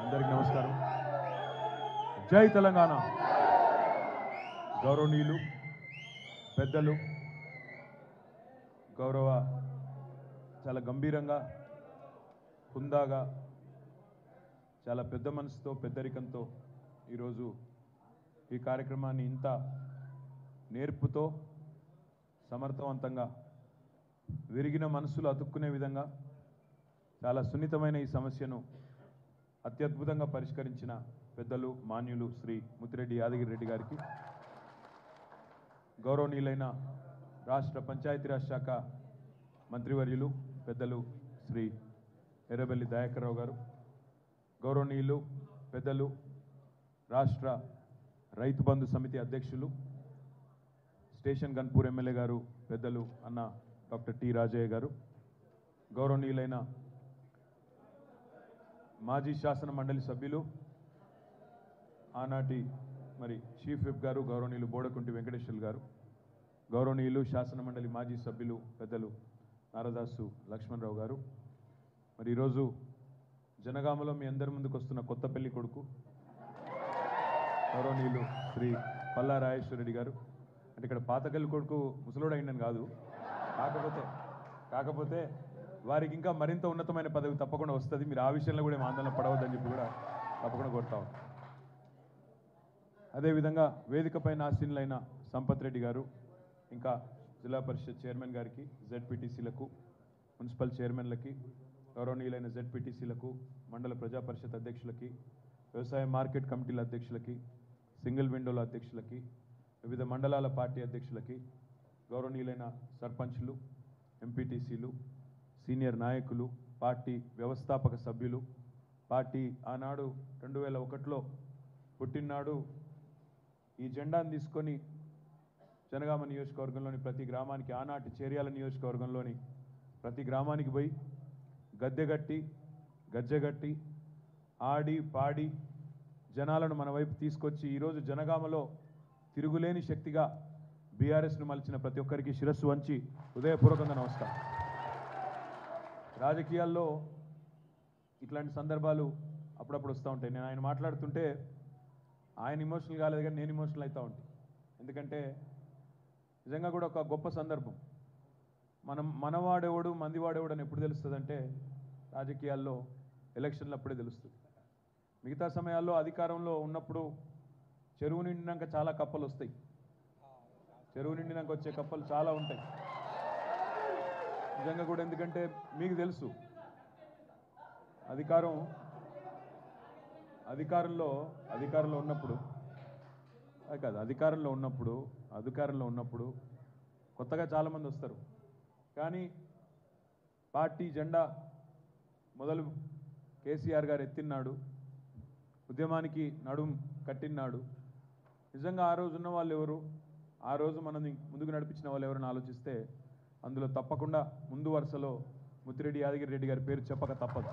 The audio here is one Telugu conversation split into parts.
అందరికీ నమస్కారం. జై తెలంగాణ. గౌరవనీయులు పెద్దలు, గౌరవ చాలా గంభీరంగా, హుందాగా, చాలా పెద్ద మనసుతో, పెద్దరికంతో ఈరోజు ఈ కార్యక్రమాన్ని ఇంత నేర్పుతో, సమర్థవంతంగా, విరిగిన మనసులు అతుక్కునే విధంగా చాలా సున్నితమైన ఈ సమస్యను అత్యద్భుతంగా పరిష్కరించిన పెద్దలు మాన్యులు శ్రీ ముత్తిరెడ్డి యాదగిరి రెడ్డి గారికి, గౌరవనీయులైన రాష్ట్ర పంచాయతీరాజ్ శాఖ మంత్రివర్యులు పెద్దలు శ్రీ ఎర్రబెల్లి దయాకర్ రావు గారు, గౌరవనీయులు పెద్దలు రాష్ట్ర రైతు బంధు సమితి అధ్యక్షులు స్టేషన్ గన్పూర్ ఎమ్మెల్యే గారు పెద్దలు అన్న డాక్టర్ టి రాజయ్య గారు, గౌరవనీయులైన మాజీ శాసన మండలి సభ్యులు, ఆనాటి చీఫ్ విప్ గారు గౌరవనీయులు బోడకుంటి వెంకటేశ్వర్లు గారు, గౌరవనీయులు శాసన మండలి మాజీ సభ్యులు పెద్దలు నారదాసు లక్ష్మణరావు గారు, ఈరోజు జనగామలో మీ అందరి ముందుకు వస్తున్న కొత్త పెళ్లి కొడుకు గౌరవనీయులు శ్రీ పల్లా రాజేశ్వర రెడ్డి గారు. అంటే ఇక్కడ పాతకల్లి కొడుకు ముసలోడైందని కాదు, కాకపోతే వారికి ఇంకా మరింత ఉన్నతమైన పదవి తప్పకుండా వస్తుంది. మీరు ఆ విషయంలో కూడా ఆందోళన పడవద్దని చెప్పి కూడా తప్పకుండా కోరుతాం. అదేవిధంగా వేదికపైన ఆసీనులైన సంపత్ రెడ్డి గారు, ఇంకా జిల్లా పరిషత్ చైర్మన్ గారికి, జెడ్పీటీసీలకు, మున్సిపల్ చైర్మన్లకి, గౌరవనీయులైన జెడ్పీటీసీలకు, మండల ప్రజా పరిషత్ అధ్యక్షులకి, వ్యవసాయ మార్కెట్ కమిటీల అధ్యక్షులకి, సింగిల్ విండోల అధ్యక్షులకి, వివిధ మండలాల పార్టీ అధ్యక్షులకి, గౌరవనీయులైన సర్పంచ్లు, ఎంపీటీసీలు, సీనియర్ నాయకులు, పార్టీ వ్యవస్థాపక సభ్యులు, పార్టీ ఆనాడు 2001లో పుట్టినాడు ఈ జెండాను తీసుకొని జనగామ నియోజకవర్గంలోని ప్రతి గ్రామానికి, ఆనాటి చేర్యాల నియోజకవర్గంలోని ప్రతి గ్రామానికి పోయి గజ్జెగట్టి ఆడి పాడి జనాలను మన వైపు తీసుకొచ్చి ఈరోజు జనగామలో తిరుగులేని శక్తిగా బీఆర్ఎస్ను మలిచిన ప్రతి ఒక్కరికి శిరస్సు వంచి హృదయపూర్వకంగా నమస్కారం. రాజకీయాల్లో ఇట్లాంటి సందర్భాలు అప్పుడప్పుడు వస్తూ ఉంటాయి. నేను ఆయన మాట్లాడుతుంటే ఆయన ఇమోషనల్ కాలేదు కానీ నేను ఇమోషనల్ అవుతూ ఉంటాను. ఎందుకంటే నిజంగా కూడా ఒక గొప్ప సందర్భం. మనవాడేవాడు మందివాడేవాడు అని ఎప్పుడు తెలుస్తుందంటే రాజకీయాల్లో ఎలక్షన్లు అప్పుడే తెలుస్తుంది. మిగతా సమయాల్లో అధికారంలో ఉన్నప్పుడు చెరువు నిండినాక చాలా కప్పలు వస్తాయి. చెరువు నిండినాక వచ్చే కప్పలు చాలా ఉంటాయి నిజంగా కూడా. ఎందుకంటే మీకు తెలుసు అధికారంలో ఉన్నప్పుడు కొత్తగా చాలామంది వస్తారు. కానీ పార్టీ జెండా మొదలు కేసీఆర్ గారు ఎత్తిన్నాడు, ఉద్యమానికి నడుం కట్టినాడు. నిజంగా ఆ రోజు ఉన్న వాళ్ళు ఎవరు, ఆ రోజు మనల్ని ముందుకు నడిపించిన వాళ్ళు ఎవరని ఆలోచిస్తే అందులో తప్పకుండా ముందు వరుసలో ముత్తిరెడ్డి యాదగిరి రెడ్డి గారి పేరు చెప్పక తప్పదు.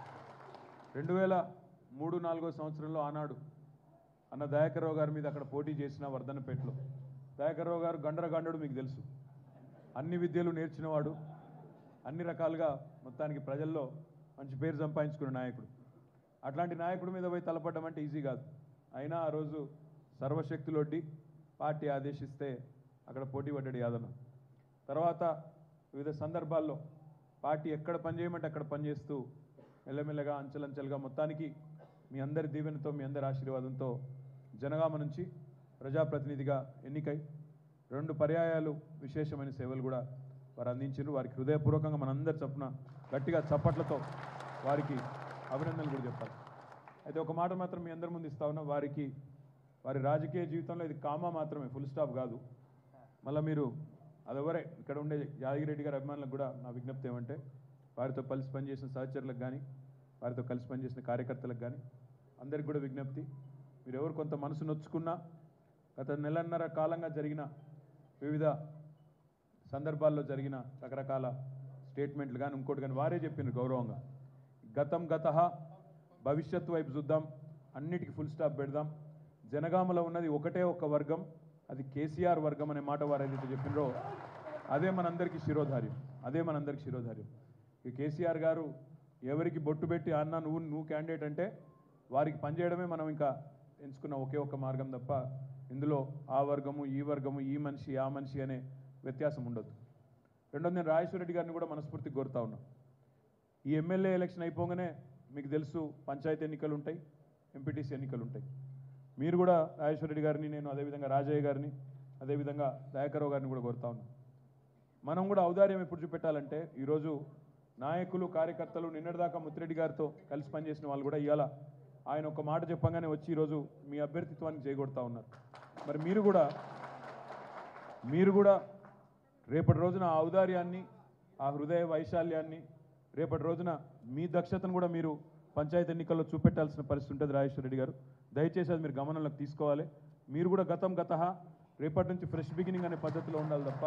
2003-04 సంవత్సరంలో ఆనాడు అన్న దయాకర్ రావు గారి మీద అక్కడ పోటీ చేసిన వర్ధన్నపేటలో, దయాకర్ రావు గారు గండరగండడు మీకు తెలుసు, అన్ని విద్యలు నేర్చినవాడు, అన్ని రకాలుగా మొత్తానికి ప్రజల్లో మంచి పేరు సంపాదించుకున్న నాయకుడు. అట్లాంటి నాయకుడి మీద పోయి తలపడ్డం అంటే ఈజీ కాదు. అయినా ఆ రోజు సర్వశక్తులొడ్డి పార్టీ ఆదేశిస్తే అక్కడ పోటీ పడ్డాడు యాదన్న. తర్వాత వివిధ సందర్భాల్లో పార్టీ ఎక్కడ పనిచేయమంటే అక్కడ పనిచేస్తూ మెల్లమెల్లగా అంచెలంచెలుగా మొత్తానికి మీ అందరి దీవెనతో, మీ అందరి ఆశీర్వాదంతో జనగామ నుంచి ప్రజాప్రతినిధిగా ఎన్నికై 2 పర్యాయాలు విశేషమైన సేవలు కూడా వారు అందించారు. వారికి హృదయపూర్వకంగా మనందరి చప్పున గట్టిగా చప్పట్లతో వారికి అభినందనలు కూడా చెప్పాలి. అయితే ఒక మాట మాత్రం మీ అందరి ముందు ఇస్తా ఉన్నా, వారి రాజకీయ జీవితంలో ఇది కామా మాత్రమే, ఫుల్ స్టాప్ కాదు. మళ్ళీ మీరు అదెవరే ఇక్కడ ఉండే యాదగిరెడ్డి గారి అభిమానులకు కూడా నా విజ్ఞప్తి ఏమంటే, వారితో కలిసి పనిచేసిన సహచరులకు కానీ, వారితో కలిసి పనిచేసిన కార్యకర్తలకు కానీ అందరికి కూడా విజ్ఞప్తి, మీరు ఎవరు కొంత మనసు నొచ్చుకున్నా, గత నెలన్నర కాలంగా జరిగిన వివిధ సందర్భాల్లో జరిగిన రకరకాల స్టేట్మెంట్లు కానీ ఇంకోటి కానీ వారే చెప్పినారు గౌరవంగా, గతః భవిష్యత్తు వైపు చూద్దాం, అన్నిటికీ ఫుల్ స్టాప్ పెడదాం, జనగామలో ఉన్నది ఒకటే ఒక వర్గం, అది కేసీఆర్ వర్గం అనే మాట వారు ఏదైతే చెప్పినారో అదే మనందరికీ శిరోధార్యం. ఈ కేసీఆర్ గారు ఎవరికి బొట్టు పెట్టి అన్న నువ్వు క్యాండిడేట్ అంటే వారికి పనిచేయడమే మనం ఇంకా ఎంచుకున్న ఒకే ఒక మార్గం తప్ప ఇందులో ఆ వర్గము ఈ వర్గము ఈ మనిషి ఆ మనిషి అనే వ్యత్యాసం ఉండదు. రెండోది, నేను రాజేశ్వర రెడ్డి గారిని కూడా మనస్ఫూర్తిగా కోరుతా ఉన్నా. ఈ ఎమ్మెల్యే ఎలక్షన్ అయిపోగానే మీకు తెలుసు పంచాయతీ ఎన్నికలు ఉంటాయి, ఎంపీటీసీ ఎన్నికలు ఉంటాయి. మీరు కూడా రాజేశ్వర రెడ్డి గారిని, నేను అదేవిధంగా రాజయ్య గారిని, అదేవిధంగా దయాకర్రావు గారిని కూడా కోరుతా ఉన్నాం. మనం కూడా ఔదార్యం ఎప్పుడు చూపెట్టాలంటే, ఈరోజు నాయకులు కార్యకర్తలు నిన్నటిదాకా ముత్తిరెడ్డి గారితో కలిసి పనిచేసిన వాళ్ళు కూడా ఇవాళ ఆయన ఒక మాట చెప్పగానే వచ్చి ఈరోజు మీ అభ్యర్థిత్వానికి చేయగొడతా ఉన్నారు. మరి మీరు కూడా రేపటి రోజున ఆ ఔదార్యాన్ని, ఆ హృదయ వైశాల్యాన్ని, రేపటి రోజున మీ దక్షతను కూడా మీరు పంచాయతీ ఎన్నికల్లో చూపెట్టాల్సిన పరిస్థితి ఉంటుంది. రాజేశ్వర రెడ్డి గారు, దయచేసి అది మీరు గమనంలోకి తీసుకోవాలి. మీరు కూడా గత రేపటి నుంచి ఫ్రెష్ బిగినింగ్ అనే పద్ధతిలో ఉండాలి తప్ప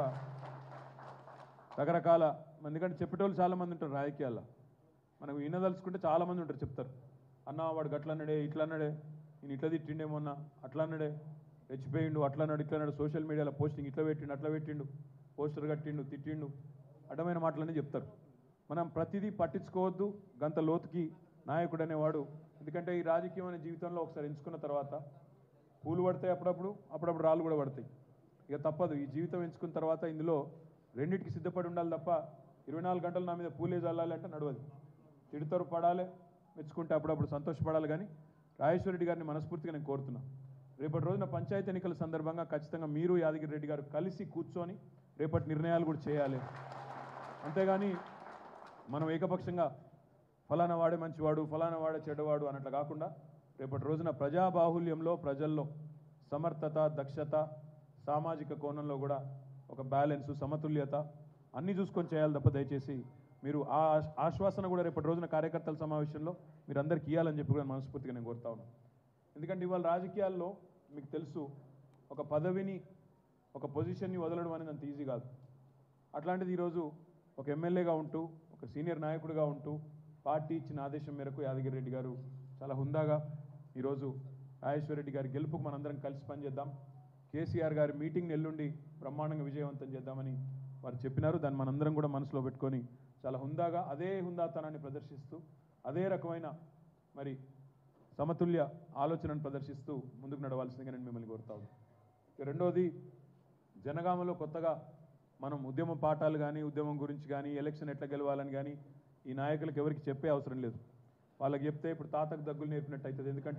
రకరకాల, ఎందుకంటే చెప్పేటోళ్ళు చాలామంది ఉంటారు రాజకీయాల్లో. మనకు వినదలుచుకుంటే చాలామంది ఉంటారు, చెప్తారు అన్న వాడు గట్లన్నాడే ఇట్లన్నాడే, నేను ఇట్లా తిట్టిండేమన్నా, అట్లా అన్నాడే, రెచ్చిపోయిండు, అట్లా అన్నాడు ఇట్లా అన్నాడు, సోషల్ మీడియాలో పోస్టింగ్ ఇట్లా పెట్టిండు అట్లా పెట్టిండు, పోస్టర్ కట్టిండు తిట్టిండు, అడ్డమైన మాటలన్నీ చెప్తారు. మనం ప్రతిదీ పట్టించుకోవద్దు. గంత లోతుకి నాయకుడు అనేవాడు, ఎందుకంటే ఈ రాజకీయం అనే జీవితంలో ఒకసారి ఎంచుకున్న తర్వాత పూలు పడతాయి, అప్పుడప్పుడు రాళ్ళు కూడా పడతాయి. ఇక తప్పదు. ఈ జీవితం ఎంచుకున్న తర్వాత ఇందులో రెండింటికి సిద్ధపడి ఉండాలి తప్ప 24 గంటలు నా మీద పూలే చల్లాలి అంటే నడవదు. తిడతారు, పడాలి, మెచ్చుకుంటే అప్పుడప్పుడు సంతోషపడాలి. కానీ రాజేశ్వర రెడ్డి గారిని మనస్ఫూర్తిగా నేను కోరుతున్నా, రేపటి రోజున పంచాయతీ ఎన్నికల సందర్భంగా ఖచ్చితంగా మీరు యాదగిరి రెడ్డి గారు కలిసి కూర్చొని రేపటి నిర్ణయాలు కూడా చేయాలి. అంతేగాని మనం ఏకపక్షంగా ఫలానా వాడే మంచివాడు, ఫలానా వాడే చెడ్డవాడు అన్నట్లు కాకుండా రేపటి రోజున ప్రజాబాహుల్యంలో ప్రజల్లో సమర్థత, దక్షత, సామాజిక కోణంలో కూడా ఒక బ్యాలెన్సు, సమతుల్యత అన్నీ చూసుకొని చేయాలి తప్ప దయచేసి మీరు ఆ ఆశ్వాసన కూడా రేపటి రోజున కార్యకర్తల సమావేశంలో మీరు అందరికీ ఇవ్వాలని చెప్పి కూడా మనస్ఫూర్తిగా నేను కోరుతా ఉన్నాను. ఎందుకంటే ఇవాళ రాజకీయాల్లో మీకు తెలుసు, ఒక పదవిని, ఒక పొజిషన్ని వదలడం అనేది అంత ఈజీ కాదు. అట్లాంటిది ఈరోజు ఒక ఎమ్మెల్యేగా ఉంటూ, ఒక సీనియర్ నాయకుడిగా ఉంటూ, పార్టీ ఇచ్చిన ఆదేశం మేరకు యాదగిరి రెడ్డి గారు చాలా హుందాగా ఈరోజు రాజేశ్వర రెడ్డి గారి గెలుపుకు మనందరం కలిసి పనిచేద్దాం, కేసీఆర్ గారి మీటింగ్ని ఎల్లుండి బ్రహ్మాండంగా విజయవంతం చేద్దామని వారు చెప్పినారు. దాన్ని మనందరం కూడా మనసులో పెట్టుకొని చాలా హుందాగా అదే హుందాతనాన్ని ప్రదర్శిస్తూ, అదే రకమైన మరి సమతుల్య ఆలోచనను ప్రదర్శిస్తూ ముందుకు నడవాల్సిందిగా నేను మిమ్మల్ని కోరుతా ఉన్నాను. రెండోది, జనగామలో కొత్తగా మనం ఉద్యమం పాఠాలు కానీ, ఉద్యమం గురించి కానీ, ఎలక్షన్ ఎట్లా గెలవాలని కానీ ఈ నాయకులకు ఎవరికి చెప్పే అవసరం లేదు. వాళ్ళకి చెప్తే ఇప్పుడు తాతకు దగ్గులు నేర్పినట్టు అవుతుంది. ఎందుకంటే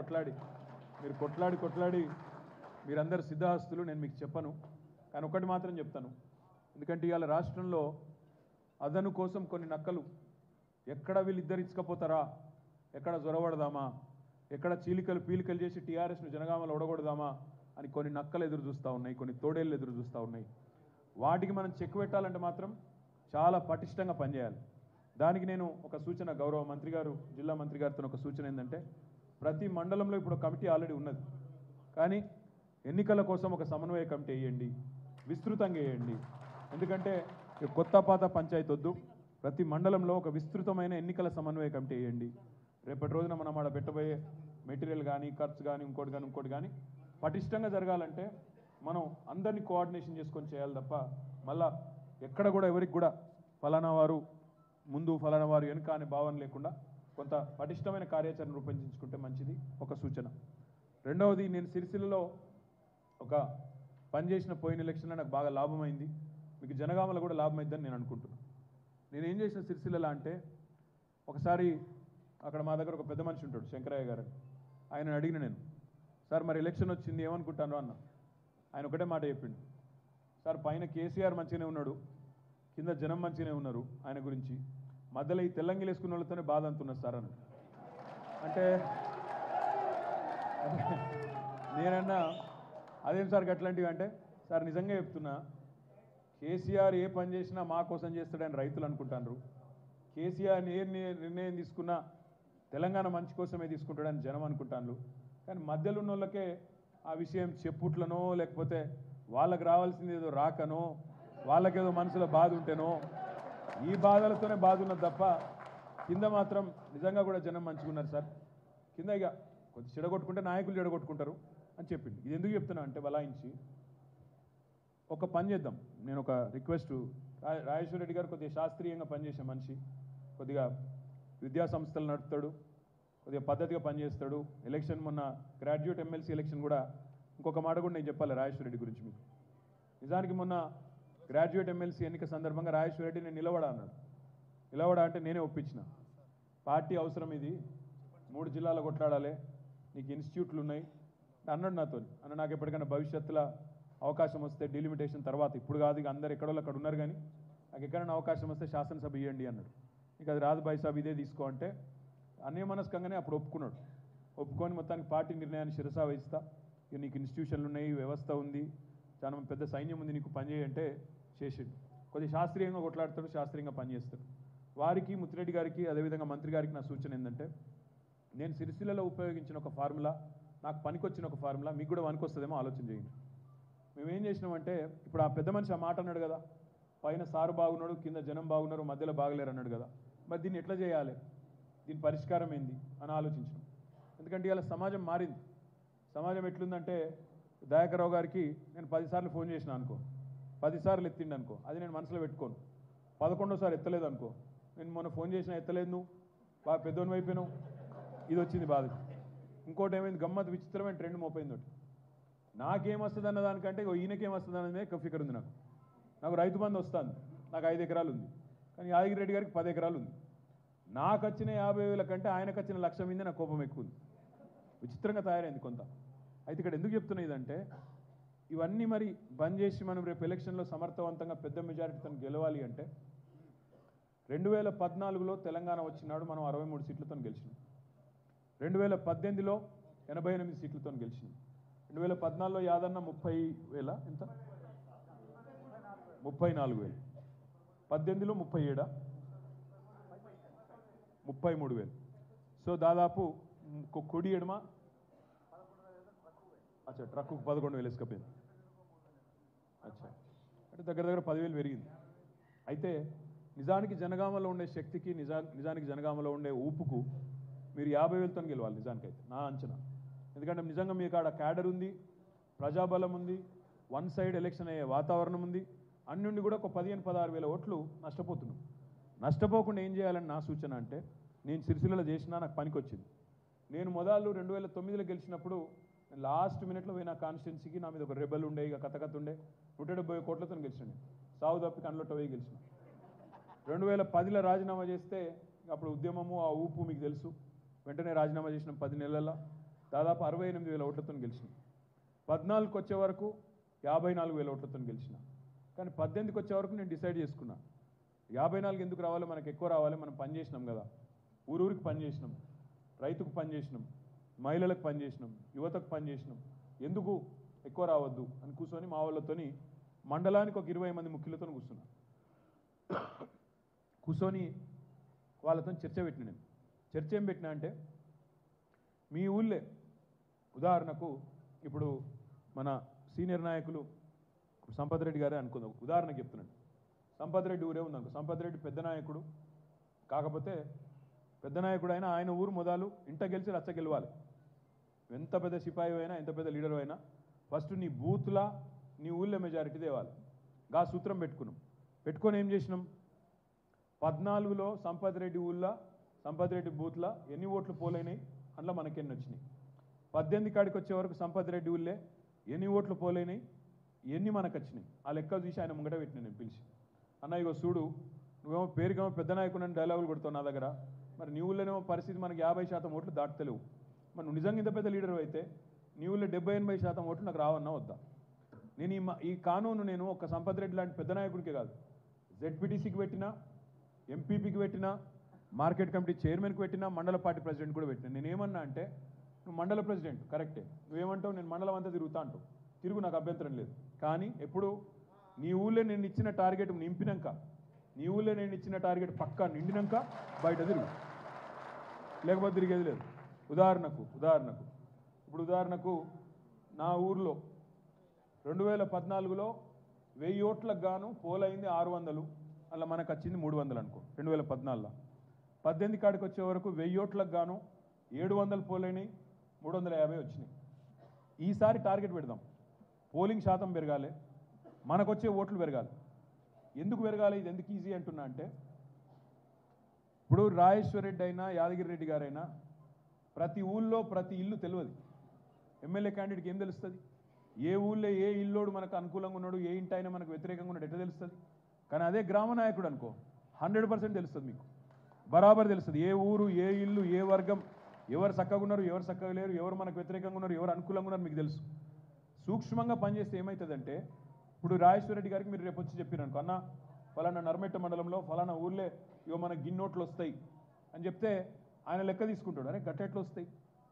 కొట్లాడి మీరందరూ సిద్ధహస్తులు, నేను మీకు చెప్పను. కానీ ఒకటి మాత్రం చెప్తాను, ఎందుకంటే ఇవాళ రాష్ట్రంలో అదను కోసం కొన్ని నక్కలు, ఎక్కడ వీళ్ళిద్దరు ఇచ్చకపోతారా, ఎక్కడ జొరబడదామా, ఎక్కడ పీలికలు చేసి టీఆర్ఎస్ను జనగామలో ఒడగొడదామా అని కొన్ని నక్కలు ఎదురు చూస్తూ ఉన్నాయి, కొన్ని తోడేళ్ళు ఎదురు చూస్తూ ఉన్నాయి. వాటికి మనం చెక్ పెట్టాలంటే మాత్రం చాలా పటిష్టంగా పనిచేయాలి. దానికి నేను ఒక సూచన, గౌరవ మంత్రి గారు, జిల్లా మంత్రి గారితో ఒక సూచన ఏంటంటే, ప్రతి మండలంలో ఇప్పుడు కమిటీ ఆల్రెడీ ఉన్నది, కానీ ఎన్నికల కోసం ఒక సమన్వయ కమిటీ వేయండి, విస్తృతంగా వేయండి. ఎందుకంటే కొత్త పాత పంచాయతీ వద్దు, ప్రతి మండలంలో ఒక విస్తృతమైన ఎన్నికల సమన్వయ కమిటీ వేయండి. రేపటి రోజున మనం ఆడ పెట్టబోయే మెటీరియల్ కానీ, ఖర్చు కానీ, ఇంకోటి కానీ పటిష్టంగా జరగాలంటే మనం అందరినీ కోఆర్డినేషన్ చేసుకొని చేయాలి తప్ప మళ్ళా ఎక్కడ కూడా ఎవరికి కూడా ఫలానా వారు ముందు ఫలానా వారు వెనుక అనే భావన లేకుండా కొంత పటిష్టమైన కార్యాచరణ రూపొందించుకుంటే మంచిది, ఒక సూచన. రెండవది, నేను సిరిసిల్లలో ఒక పనిచేసిన పోయిన ఎలక్షన్లో నాకు బాగా లాభమైంది, మీకు జనగామలో కూడా లాభమైందని నేను అనుకుంటున్నాను. నేనేం చేసిన సిరిసిల్లలో అంటే, ఒకసారి అక్కడ మా దగ్గర ఒక పెద్ద మనిషి ఉంటాడు, శంకరయ్య గారు, ఆయన అడిగిన నేను, సార్ మరి ఎలక్షన్ వచ్చింది ఏమనుకుంటాను అన్న. ఆయన ఒకటే మాట చెప్పిండు, సార్ పైన కేసీఆర్ మంచిగానే ఉన్నాడు, కింద జనం మంచిగానే ఉన్నారు, ఆయన గురించి మధ్యలో ఈ తెల్లంగిలు వేసుకున్న వాళ్ళతోనే బాధ అంటున్నారు సార్ అని. అంటే నేనన్నా అదేం సార్ అట్లాంటివి అంటే, సార్ నిజంగా చెప్తున్నా, కేసీఆర్ ఏ పని చేసినా మా కోసం చేస్తాడని రైతులు అనుకుంటారు, కేసీఆర్ ఏ నిర్ణయం తీసుకున్నా తెలంగాణ మంచి కోసమే తీసుకుంటాడని జనం అనుకుంటాను. కానీ మధ్యలో ఉన్న వాళ్ళకే ఆ విషయం చెప్పుట్లనో, లేకపోతే వాళ్ళకి రావాల్సింది ఏదో రాకనో, వాళ్ళకేదో మనసులో బాధ ఉంటేనో, ఈ బాధలతోనే బాధ ఉన్నది తప్ప కింద మాత్రం నిజంగా కూడా జనం మంచిగా ఉన్నారు సార్. కింద ఇక కొంచెం చెడగొట్టుకుంటే నాయకులు చెడగొట్టుకుంటారు అని చెప్పింది. ఇది ఎందుకు చెప్తున్నా అంటే, బలాయించి ఒక పని చేద్దాం. నేను ఒక రిక్వెస్ట్, రాజేశ్వర రెడ్డి గారు కొద్దిగా శాస్త్రీయంగా పనిచేసే మనిషి, కొద్దిగా విద్యా సంస్థలు నడుపుతాడు, కొద్దిగా పద్ధతిగా పనిచేస్తాడు. ఎలక్షన్ మొన్న గ్రాడ్యుయేట్ ఎమ్మెల్సీ ఎలక్షన్ కూడా ఇంకొక మాట కూడా నేను చెప్పాలి రాజేశ్వర రెడ్డి గురించి మీకు. నిజానికి మొన్న గ్రాడ్యుయేట్ ఎమ్మెల్సీ ఎన్నిక సందర్భంగా రాజేశ్వర రెడ్డి నేను నిలబడా అన్నాడు. నిలబడా అంటే నేనే ఒప్పించిన. పార్టీ అవసరం, ఇది 3 జిల్లాలో కొట్లాడాలి, నీకు ఇన్స్టిట్యూట్లు ఉన్నాయి అన్నాడు నాతో. అన్న నాకు ఎప్పటికైనా భవిష్యత్తులో అవకాశం వస్తే డీలిమిటేషన్ తర్వాత, ఇప్పుడు కాదు, ఇక అందరు ఎక్కడోళ్ళు అక్కడ ఉన్నారు, కానీ నాకు ఎక్కడైనా అవకాశం వస్తే శాసనసభ ఇవ్వండి అన్నాడు. ఇక అది రాదు బైసాబ్, ఇదే తీసుకో అంటే అన్యమనస్కంగానే అప్పుడు ఒప్పుకున్నాడు. ఒప్పుకొని మొత్తానికి పార్టీ నిర్ణయాన్ని శిరసా వహిస్తా, ఇక నీకు ఇన్స్టిట్యూషన్లు ఉన్నాయి, వ్యవస్థ ఉంది, చాలా పెద్ద సైన్యం ఉంది, నీకు పనిచేయంటే చేసిండు. కొద్దిగా శాస్త్రీయంగా కొట్లాడతాడు, శాస్త్రీయంగా పనిచేస్తాడు. వారికి, ముత్తిరెడ్డి గారికి, అదేవిధంగా మంత్రి గారికి నా సూచన ఏంటంటే, నేను సిరిసిల్లలో ఉపయోగించిన ఒక ఫార్ములా, నాకు పనికొచ్చిన ఒక ఫార్ములా మీకు కూడా పనికొస్తుందేమో ఆలోచన చేయండి. మేమేం చేసినామంటే, ఇప్పుడు ఆ పెద్ద మనిషి ఆ మాట అన్నాడు కదా, పైన సారు బాగున్నాడు, కింద జనం బాగున్నారు, మధ్యలో బాగలేరు అన్నాడు కదా, మరి దీన్ని ఎట్లా చేయాలి, దీని పరిష్కారం ఏంది అని ఆలోచించినాం. ఎందుకంటే ఇవాళ సమాజం మారింది. సమాజం ఎట్లుందంటే, దయాకర్రావు గారికి నేను 10 సార్లు ఫోన్ చేసిన అనుకో, 10 సార్లు ఎత్తిండి అనుకో, అది నేను మనసులో పెట్టుకోను. 11వ ఎత్తలేదు అనుకో, నేను మొన్న ఫోన్ చేసినా ఎత్తలేదు, నువ్వు బాగా పెద్దోని అయిపోయినావు, ఇది వచ్చింది బాధ. ఇంకోటి ఏమైంది, గమ్మత్ విచిత్రమైన ట్రెండ్ మోపోయింది. ఒకటి నాకేమొస్తుంది అన్న దానికంటే ఈయనకేమొస్తుంది అన్నదే ఫికర్ ఉంది. నాకు రైతు బంధు వస్తుంది, నాకు 5 ఎకరాలు ఉంది, కానీ యాదగిరి రెడ్డి గారికి 10 ఎకరాలు ఉంది. నాకు వచ్చిన 50,000 కంటే ఆయనకు వచ్చిన 1,00,000 మీద నాకు కోపం ఎక్కువ ఉంది. విచిత్రంగా తయారైంది కొంత. అయితే ఇక్కడ ఎందుకు చెప్తున్నా ఇదంటే, ఇవన్నీ మరి బంద్ చేసి మనం రేపు ఎలక్షన్లో సమర్థవంతంగా పెద్ద మెజారిటీతో గెలవాలి అంటే, 2014లో తెలంగాణ వచ్చినాడు మనం 63 సీట్లతో గెలిచినాం. 2018లో 88 సీట్లతో గెలిచినాం. 2014లో యాదన్న 30,000 ఎంత, 34,000. 18లో 37, 33,000. సో దాదాపు కుడి ఎడమ అచ్చా ట్రక్కు 11,000 వేసుకపోయింది. అచ్చా అంటే దగ్గర 10,000 పెరిగింది. అయితే నిజానికి జనగామలో ఉండే శక్తికి, నిజానికి జనగామలో ఉండే ఊపుకు మీరు 50,000తో గెలవాలి నిజానికైతే నా అంచనా. ఎందుకంటే నిజంగా మీకు ఆడ క్యాడర్ ఉంది, ప్రజాబలం ఉంది, వన్ సైడ్ ఎలక్షన్ అయ్యే వాతావరణం ఉంది. అన్నిండి కూడా ఒక 15,000-16,000 ఓట్లు నష్టపోతున్నాం. నష్టపోకుండా ఏం చేయాలని నా సూచన అంటే, నేను సిరిసిల్లలో చేసినా నాకు పనికొచ్చింది. నేను మొదలు 2009లో గెలిచినప్పుడు లాస్ట్ మినిట్లో పోయి నా కాన్స్టిట్యున్సీకి, నా మీద ఒక రెబల్ ఉండే, ఇక కథ ఉండే, 170 కోట్లతో గెలిచాను. సాగు తప్పి కన్నులొట్ట పోయి గెలిచిన. 2010లో రాజీనామా చేస్తే అప్పుడు ఉద్యమము ఆ ఊపు మీకు తెలుసు. వెంటనే రాజీనామా చేసిన 10 నెలల్లో దాదాపు 68,000 ఓట్లతో గెలిచిన. 14కి వచ్చే వరకు 54,000 ఓట్లతో గెలిచిన. కానీ 18కి వచ్చే వరకు నేను డిసైడ్ చేసుకున్నా, 54 ఎందుకు రావాలి, మనకు ఎక్కువ రావాలి, మనం పని చేసినాం కదా, ఊరూరికి పని చేసినాం, రైతుకు పని చేసినాం, మహిళలకు పని చేసినాం, యువతకు పని చేసినాం, ఎందుకు ఎక్కువ రావద్దు అని కూర్చొని మా వాళ్ళతోని మండలానికి ఒక 20 మంది ముఖ్యులతో కూర్చున్నా. కూర్చొని వాళ్ళతో చర్చ పెట్టిన. నేను చర్చ ఏం పెట్టినా అంటే, మీ ఊళ్ళే ఉదాహరణకు ఇప్పుడు మన సీనియర్ నాయకులు సంపత్ రెడ్డి గారే అనుకుందాం, ఉదాహరణకు చెప్తున్నాను. సంపత్ రెడ్డి ఊరే ఉందనుకో, సంపత్ రెడ్డి పెద్ద నాయకుడు, కాకపోతే పెద్ద నాయకుడు అయినా ఆయన ఊరు మొదలు ఇంట గెలిచి రచ్చ గెలవాలి. ఎంత పెద్ద సిపాయి అయినా, ఎంత పెద్ద లీడర్ అయినా ఫస్ట్ నీ బూత్లా నీ ఊళ్ళో మెజారిటీ తేవాలి. గా సూత్రం పెట్టుకున్నాం. పెట్టుకొని ఏం చేసినాం, 14లో సంపత్ రెడ్డి ఊళ్ళో, సంపత్ రెడ్డి బూత్లో ఎన్ని ఓట్లు పోలైనాయి, అందులో మనకెన్ని వచ్చినాయి. 18 కాడికి వచ్చే వరకు సంపత్ రెడ్డి ఊళ్ళే ఎన్ని ఓట్లు పోలైనాయి, ఎన్ని మనకు వచ్చినాయి, ఆ లెక్క చూసి ఆయన ముంగట పెట్టిన. నేను పిలిచి, అన్న ఇగో చూడు, నువ్వేమో పేరుకేమో పెద్ద నాయకుడు డైలాగులు కొడుతావు నా దగ్గర, మరి నీ ఊళ్ళోనేమో పరిస్థితి మనకి 50% ఓట్లు దాటుతలేవు. మరి నువ్వు నిజంగా ఇంత పెద్ద లీడర్ అయితే నీ ఊళ్ళో 70-80% ఓట్లు నాకు రావన్నా వద్దా? నేను ఈ కానూను నేను ఒక సంపత్ రెడ్డి లాంటి పెద్ద నాయకుడికే కాదు, జెడ్పీటీసీకి పెట్టినా, ఎంపీపీకి పెట్టినా, మార్కెట్ కమిటీ చైర్మన్కి పెట్టినా, మండల పార్టీ ప్రెసిడెంట్ కూడా పెట్టినా. నేనేమన్నా అంటే, నువ్వు మండల ప్రెసిడెంట్ కరెక్టే, నువ్వేమంటావు, నేను మండలం అంతా తిరుగుతా అంటావు, తిరుగు, నాకు అభ్యంతరం లేదు. కానీ ఎప్పుడు నీ ఊళ్ళో నేను ఇచ్చిన టార్గెట్ నింపినాక, నీ ఊళ్ళో నేను ఇచ్చిన టార్గెట్ పక్కా నిండినాక బయట తిరుగు, లేకపోతే తిరిగేది లేదు. ఉదాహరణకు ఇప్పుడు నా ఊర్లో 2014లో 1000 ఓట్లకు గాను పోలైంది 600, అలా మనకు వచ్చింది 300 అనుకో 2014లో. 18 కాడికి వచ్చే వరకు 1000 ఓట్లకు గాను 700 పోలైనాయి, 350 వచ్చినాయి. ఈసారి టార్గెట్ పెడదాం, పోలింగ్ శాతం పెరగాలి, మనకు వచ్చే ఓట్లు పెరగాలి. ఎందుకు పెరగాలి, ఇది ఎందుకు ఈజీ అంటున్నా అంటే, ఇప్పుడు రాజేశ్వర రెడ్డి అయినా యాదగిరి రెడ్డి గారైనా ప్రతి ఊళ్ళో ప్రతి ఇల్లు తెలియదు. ఎమ్మెల్యే క్యాండిడేట్కి ఏం తెలుస్తుంది? ఏ ఊళ్ళో ఏ ఇల్లోడు మనకు అనుకూలంగా ఉన్నాడు, ఏ ఇంటి అయినా మనకు వ్యతిరేకంగా ఉన్నాడు ఎట్లా తెలుస్తుంది? కానీ అదే గ్రామ నాయకుడు అనుకో 100% తెలుస్తుంది, మీకు బరాబర్ తెలుస్తుంది. ఏ ఊరు, ఏ ఇల్లు, ఏ వర్గం, ఎవరు చక్కగా ఉన్నారు, ఎవరు చక్కగా లేరు, ఎవరు మనకు వ్యతిరేకంగా ఉన్నారు, ఎవరు అనుకూలంగా ఉన్నారు మీకు తెలుసు. సూక్ష్మంగా పనిచేస్తే ఏమవుతుందంటే, ఇప్పుడు రాజేశ్వర రెడ్డి గారికి మీరు రేపు వచ్చి చెప్పినాను, అన్న ఫలానా నర్మెట్ట మండలంలో ఫలానా ఊళ్ళే ఇవో మనకు గిన్నోట్లు వస్తాయి అని చెప్తే ఆయన లెక్క తీసుకుంటాడు. అరే గట్టెట్లు వస్తాయి,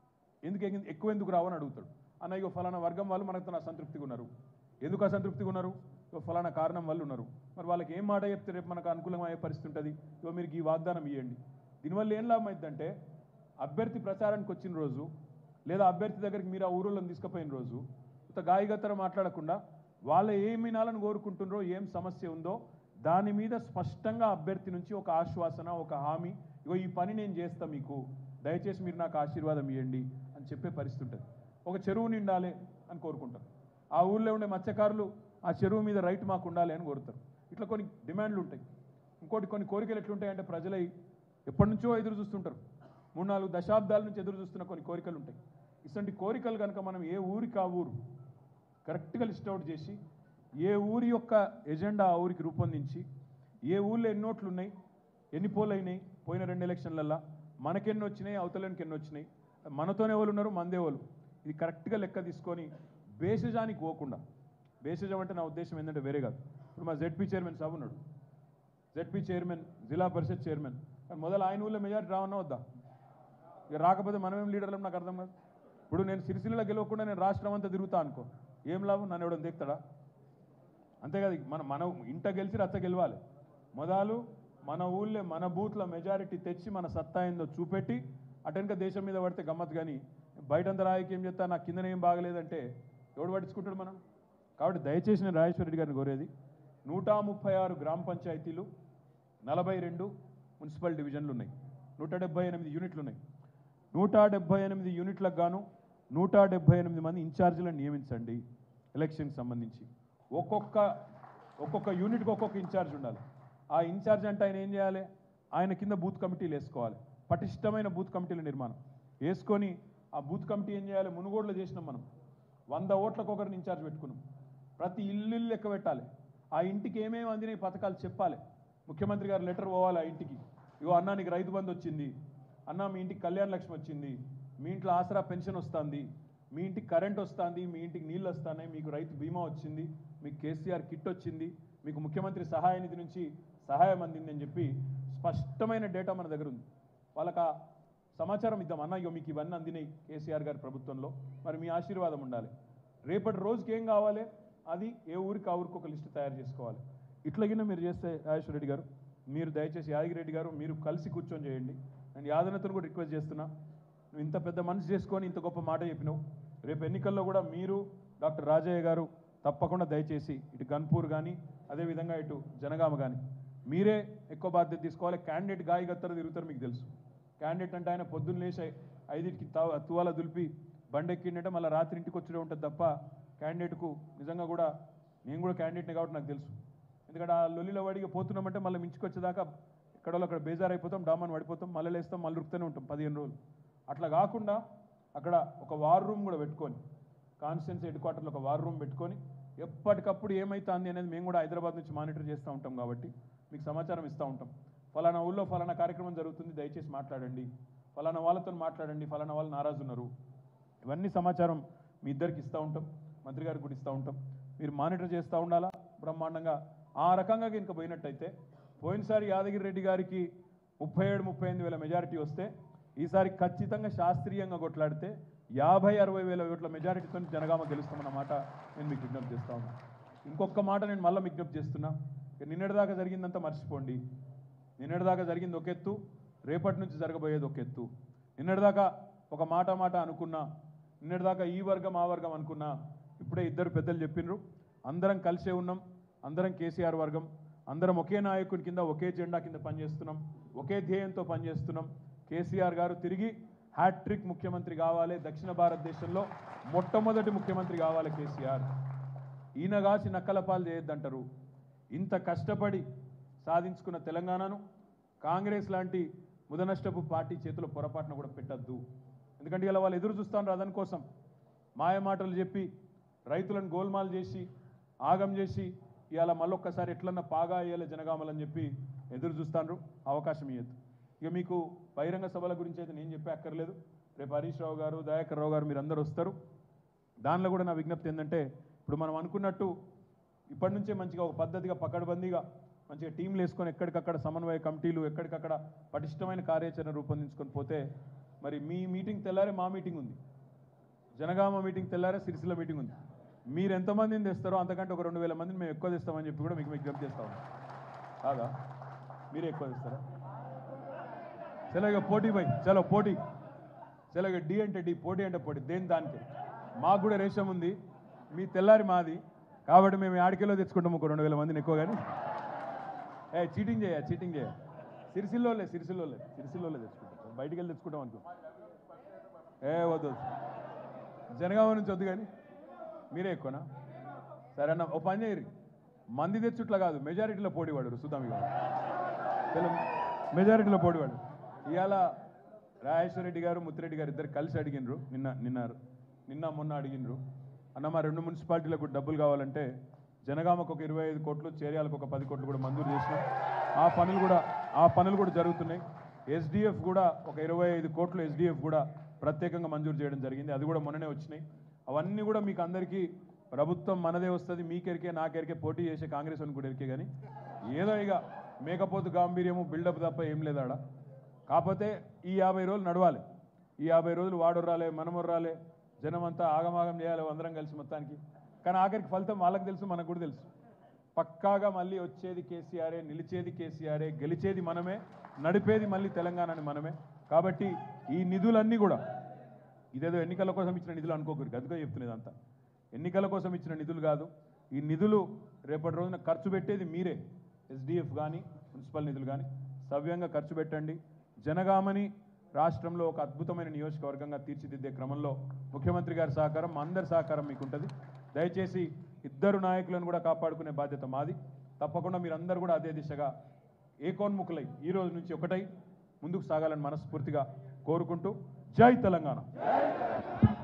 ఎక్కువ ఎందుకు రావని అడుగుతాడు. అన్న ఇగో ఫలానా వర్గం వాళ్ళు మనతో అసంతృప్తిగా ఉన్నారు. ఎందుకు అసంతృప్తిగా ఉన్నారు? ఇగో ఫలానా కారణం వాళ్ళు ఉన్నారు. మరి వాళ్ళకి ఏం మాట చెప్తే రేపు మనకు అనుకూలమయ్యే పరిస్థితి ఉంటుంది. ఇగో మీరు ఈ వాగ్దానం ఇవ్వండి. దీనివల్ల ఏం లాభం అవుతుందంటే, అభ్యర్థి ప్రచారానికి వచ్చిన రోజు లేదా అభ్యర్థి దగ్గరికి మీరు ఆ ఊరిలోని తీసుకుపోయిన రోజు ఇంత గాయగత్తర మాట్లాడకుండా వాళ్ళ ఏమి నాలని కోరుకుంటున్నారో, ఏం సమస్య ఉందో దాని మీద స్పష్టంగా అభ్యర్థి నుంచి ఒక ఆశ్వాసన, ఒక హామీ, ఇగో ఈ పని నేను చేస్తా, మీకు దయచేసి మీరు నాకు ఆశీర్వాదం ఇవ్వండి అని చెప్పే పరిస్థితి ఉంటుంది. ఒక చెరువు నిండాలి అని కోరుకుంటారు. ఆ ఊళ్ళో ఉండే మత్స్యకారులు ఆ చెరువు మీద రైట్ మాకు ఉండాలి అని కోరుతారు. ఇట్లా కొన్ని డిమాండ్లు ఉంటాయి. ఇంకోటి కొన్ని కోరికలు ఎట్లుంటాయంటే, ప్రజలై ఎప్పటి నుంచో ఎదురు చూస్తుంటారు. 3-4 దశాబ్దాల నుంచి ఎదురు చూస్తున్న కొన్ని కోరికలు ఉంటాయి. ఇటువంటి కోరికలు కనుక మనం ఏ ఊరికి ఆ ఊరు కరెక్ట్గా లిస్ట్ అవుట్ చేసి, ఏ ఊరి యొక్క ఎజెండా ఆ ఊరికి రూపొందించి, ఏ ఊళ్ళో ఎన్ని ఓట్లు ఉన్నాయి, ఎన్ని పోల్ అయినాయి పోయిన 2 ఎలక్షన్లల్లో, మనకెన్ని వచ్చినాయి, అవతలనికి ఎన్ని వచ్చినాయి, మనతోనే ఎవరు ఉన్నారు, మందే వాళ్ళు, ఇది కరెక్ట్గా లెక్క తీసుకొని బేసిజానికి పోకుండా, బేసిజం అంటే నా ఉద్దేశం ఏంటంటే వేరే కాదు. ఇప్పుడు మా జెడ్పీ చైర్మన్ సాబ్ ఉన్నాడు, జెడ్పీ చైర్మన్, జిల్లా పరిషత్ చైర్మన్, కానీ మొదలు ఆయన ఊళ్ళో మెజారిటీ రావన్నా వద్దా? ఇక రాకపోతే మనమేం లీడర్లం నాకు అర్థం కాదు. ఇప్పుడు నేను సిరిసిల్లలో గెలవకుండా నేను రాష్ట్రం అంతా తిరుగుతా అనుకో, ఏం లాభం? నన్ను ఎవడని దిగుతాడా? అంతే కదా. మన ఇంట గెలిచి రచ్చ గెలవాలి. మొదలు మన ఊళ్ళో మన బూత్లో మెజారిటీ తెచ్చి మన సత్తా ఏందో చూపెట్టి అటెనక దేశం మీద పడితే గమ్మత్. కానీ బయటంతా రాజకీయం చేస్తా నాకు కిందనే ఏం బాగలేదంటే ఎవడు పట్టించుకుంటాడు మనం? కాబట్టి దయచేసి నేను రాజేశ్వర రెడ్డి గారిని కోరేది, 136 గ్రామ పంచాయతీలు, 42 మున్సిపల్ డివిజన్లు ఉన్నాయి, 178 యూనిట్లు ఉన్నాయి. 178 యూనిట్లకు గాను 178 మంది ఇన్ఛార్జీలను నియమించండి. ఎలక్షన్కి సంబంధించి ఒక్కొక్క యూనిట్కి ఒక్కొక్క ఇన్ఛార్జ్ ఉండాలి. ఆ ఇన్ఛార్జ్ అంటే ఆయన ఏం చేయాలి? ఆయన కింద బూత్ కమిటీలు వేసుకోవాలి. పటిష్టమైన బూత్ కమిటీల నిర్మాణం వేసుకొని ఆ బూత్ కమిటీ ఏం చేయాలి? మునుగోడులో చేసినాం మనం, 100 ఓట్లకు ఒకరిని ఇన్ఛార్జ్ పెట్టుకున్నాం. ప్రతి ఇల్లు లెక్క పెట్టాలి. ఆ ఇంటికి ఏమేమి అందినాయి పథకాలు చెప్పాలి. ముఖ్యమంత్రి గారు లెటర్ పోవాలి ఆ ఇంటికి, ఇగో అన్నా నీకు రైతు బంధు వచ్చింది, అన్నా మీ ఇంటికి కళ్యాణ లక్ష్మి వచ్చింది, మీ ఇంట్లో ఆసరా పెన్షన్ వస్తుంది, మీ ఇంటికి కరెంట్ వస్తుంది, మీ ఇంటికి నీళ్ళు వస్తున్నాయి, మీకు రైతు బీమా వచ్చింది, మీకు కేసీఆర్ కిట్ వచ్చింది, మీకు ముఖ్యమంత్రి సహాయ నిధి నుంచి సహాయం అందింది అని చెప్పి స్పష్టమైన డేటా మన దగ్గర ఉంది. వాళ్ళకి ఆ సమాచారం ఇద్దాం, అన్న ఇగో మీకు ఇవన్నీ అందినాయి కేసీఆర్ గారి ప్రభుత్వంలో, మరి మీ ఆశీర్వాదం ఉండాలి. రేపటి రోజుకి ఏం కావాలి అది ఏ ఊరికి ఆ ఊరికి ఒక లిస్టు తయారు చేసుకోవాలి. ఇట్లాగినా మీరు చేస్తే రాజేశ్వర రెడ్డి గారు, మీరు దయచేసి యాదగిరెడ్డి గారు మీరు కలిసి కూర్చొని చేయండి. నేను యాదనతను కూడా రిక్వెస్ట్ చేస్తున్నా, నువ్వు ఇంత పెద్ద మనసు చేసుకొని ఇంత గొప్ప మాట చెప్పినావు, రేపు ఎన్నికల్లో కూడా మీరు డాక్టర్ రాజయ్య గారు తప్పకుండా దయచేసి ఇటు గన్పూర్ కానీ అదేవిధంగా ఇటు జనగామ కానీ మీరే ఎక్కువ బాధ్యత తీసుకోవాలి. క్యాండిడేట్ గాయగత్తర తిరుగుతారు, మీకు తెలుసు. క్యాండిడేట్ అంటే ఆయన పొద్దున్న లేచి 5కి తువాల దులిపి బండెక్కిందంటే మళ్ళీ రాత్రి ఇంటికి వచ్చే ఉంటుంది తప్ప క్యాండిడేట్కు నిజంగా కూడా, నేను కూడా క్యాండిడేట్ని కాబట్టి నాకు తెలుసు. ఎందుకంటే ఆ లొల్లిలో వాడిగా పోతున్నామంటే మళ్ళీ మించుకొచ్చేదాకా ఎక్కడో అక్కడ బేజార్ అయిపోతాం, డామాన్ పడిపోతాం, మళ్ళీ లేస్తాం, మళ్ళీ రుక్తూనే ఉంటాం 15 రోజులు. అట్లా కాకుండా అక్కడ ఒక వార్ రూమ్ కూడా పెట్టుకొని, కాన్స్టిట్యున్సీ హెడ్ క్వార్టర్లో ఒక వార్ రూమ్ పెట్టుకొని ఎప్పటికప్పుడు ఏమవుతుంది అనేది మేము కూడా హైదరాబాద్ నుంచి మానిటర్ చేస్తూ ఉంటాం కాబట్టి మీకు సమాచారం ఇస్తూ ఉంటాం. ఫలానా ఊళ్ళో ఫలానా కార్యక్రమం జరుగుతుంది, దయచేసి మాట్లాడండి, ఫలానా వాళ్ళతో మాట్లాడండి, ఫలానా వాళ్ళు నారాజు ఉన్నారు, ఇవన్నీ సమాచారం మీ ఇద్దరికి ఇస్తూ ఉంటాం, మంత్రి గారికి కూడా ఇస్తూ ఉంటాం. మీరు మానిటర్ చేస్తూ ఉండాలా బ్రహ్మాండంగా. ఆ రకంగా కనుక పోయినట్టయితే, పోయినసారి యాదగిరి రెడ్డి గారికి 37-38 వేల మెజారిటీ వస్తే ఈసారి ఖచ్చితంగా శాస్త్రీయంగా కొట్లాడితే 50-60 వేల ఓట్ల మెజారిటీతో జనగామ గెలుస్తామన్నమాట నేను మీకు విజ్ఞప్తి చేస్తా ఉన్నా. ఇంకొక మాట నేను మళ్ళీ విజ్ఞప్తి చేస్తున్నా, నిన్నటిదాకా జరిగిందంతా మర్చిపోండి. నిన్నటిదాకా జరిగింది ఒక ఎత్తు, రేపటి నుంచి జరగబోయేది ఒక ఎత్తు. నిన్నటిదాకా ఒక మాట అనుకున్నా, నిన్నటిదాకా ఈ వర్గం ఆ వర్గం అనుకున్నా, ఇప్పుడే ఇద్దరు పెద్దలు చెప్పినారు, అందరం కలిసే ఉన్నాం, అందరం కేసీఆర్ వర్గం, అందరం ఒకే నాయకుడి కింద ఒకే జెండా కింద పనిచేస్తున్నాం, ఒకే ధ్యేయంతో పనిచేస్తున్నాం. కేసీఆర్ గారు తిరిగి హ్యాట్రిక్ ముఖ్యమంత్రి కావాలి, దక్షిణ భారతదేశంలో మొట్టమొదటి ముఖ్యమంత్రి కావాలి కేసీఆర్. ఈయనగాసి నక్కలపాలు చేయొద్దంటారు. ఇంత కష్టపడి సాధించుకున్న తెలంగాణను కాంగ్రెస్ లాంటి ముదనష్టపు పార్టీ చేతిలో పొరపాటున కూడా పెట్టద్దు. ఎందుకంటే ఇలా వాళ్ళు ఎదురు చూస్తాను అదని కోసం మాయ మాటలు చెప్పి రైతులను గోల్మాల్ చేసి ఆగం చేసి ఇవాళ మళ్ళొక్కసారి ఎట్లన్నా పాగా అయ్యేలా జనగామలని చెప్పి ఎదురు చూస్తాను. అవకాశం ఇవ్వద్దు. ఇక మీకు బహిరంగ సభల గురించి అయితే నేను చెప్పే అక్కర్లేదు. రేపు హరీష్ రావు గారు, దయాకర్ రావు గారు మీరందరూ వస్తారు. దానిలో కూడా నా విజ్ఞప్తి ఏంటంటే ఇప్పుడు మనం అనుకున్నట్టు ఇప్పటి నుంచే మంచిగా ఒక పద్ధతిగా పకడ్బందీగా మంచిగా టీంలు వేసుకొని ఎక్కడికక్కడ సమన్వయ కమిటీలు ఎక్కడికక్కడ పటిష్టమైన కార్యాచరణ రూపొందించుకొని పోతే మరి మీ మీటింగ్ తెల్లారే మా మీటింగ్ ఉంది, జనగామ మీటింగ్ తెల్లారే సిరిసిల్ల మీటింగ్ ఉంది. మీరు ఎంతమందిని తెస్తారో అంతకంటే ఒక 2000 మందిని మేము ఎక్కువ తెస్తామని చెప్పి కూడా మీకు విజ్ఞప్తి చేస్తాము. కాదా? మీరే ఎక్కువ తెస్తారా? చలో ఇక పోటీ పోయి చలో పోటీ చలో ఇక డి అంటే డి, పోటీ అంటే పోటీ, దేని దానికి. మాకు కూడా రేషం ఉంది, మీ తెల్లారి మాది కాబట్టి మేము ఆడికెలో తెచ్చుకుంటాము ఒక 2000 మందిని ఎక్కువ. కానీ చీటింగ్ చేయ సిరిసిల్లోలే తెచ్చుకుంటాం, బయటికి వెళ్ళి తెచ్చుకుంటాం అనుకో. వద్దు జనగామ నుంచి వద్దు కానీ మీరే ఎక్కువనా? సరే అన్న ఓ పని చేయరు, మంది తెచ్చుట్లా కాదు మెజారిటీలో పోటీవాడు సుధామి గారు, మెజారిటీలో పోటీవాడు. ఇవాళ రాజేశ్వర రెడ్డి గారు ముత్తిరెడ్డి గారు ఇద్దరు కలిసి అడిగినరు, నిన్న మొన్న అడిగినరు, అన్న మా 2 మున్సిపాలిటీలకు డబ్బులు కావాలంటే జనగామకు ఒక 25 కోట్లు, చేర్యాలకు ఒక 10 కోట్లు కూడా మంజూరు చేసినాం. ఆ పనులు కూడా జరుగుతున్నాయి. ఎస్డిఎఫ్ కూడా ఒక 25 కోట్లు ఎస్డిఎఫ్ కూడా ప్రత్యేకంగా మంజూరు చేయడం జరిగింది, అది కూడా మొన్ననే వచ్చినాయి. అవన్నీ కూడా మీకు అందరికీ ప్రభుత్వం మనదే వస్తుంది, మీకెరికే నాకెరికే, పోటీ చేసే కాంగ్రెస్ అని కూడా ఎరికే. కానీ ఏదో ఇక మేకపోతు గాంభీర్యము బిల్డప్ తప్ప ఏం లేదాడ. కాకపోతే ఈ 50 రోజులు నడవాలి, ఈ 50 రోజులు వాడొర్రాలే మనమొర్రాలే, జనం అంతా ఆగమాగం చేయాలి అందరం కలిసి మొత్తానికి. కానీ ఆఖరికి ఫలితం వాళ్ళకి తెలుసు, మనకు కూడా తెలుసు. పక్కాగా మళ్ళీ వచ్చేది కేసీఆరే, నిలిచేది కేసీఆరే, గెలిచేది మనమే, నడిపేది మళ్ళీ తెలంగాణని మనమే. కాబట్టి ఈ నిధులన్నీ కూడా ఇదేదో ఎన్నికల కోసం ఇచ్చిన నిధులు అనుకోకూడదు, గదిగా చెప్తున్నది అంతా ఎన్నికల కోసం ఇచ్చిన నిధులు కాదు. ఈ నిధులు రేపటి రోజున ఖర్చు పెట్టేది మీరే, ఎస్డిఎఫ్ కానీ మున్సిపల్ నిధులు కానీ సవ్యంగా ఖర్చు పెట్టండి. జనగామని రాష్ట్రంలో ఒక అద్భుతమైన నియోజకవర్గంగా తీర్చిదిద్దే క్రమంలో ముఖ్యమంత్రి గారి సహకారం, మా అందరి సహకారం మీకు ఉంటుంది. దయచేసి ఇద్దరు నాయకులను కూడా కాపాడుకునే బాధ్యత మాది. తప్పకుండా మీరందరూ కూడా అదే దిశగా ఏకోన్ముఖులై ఈ రోజు నుంచి ఒకటై ముందుకు సాగాలని మనస్ఫూర్తిగా కోరుకుంటూ జై తెలంగాణ.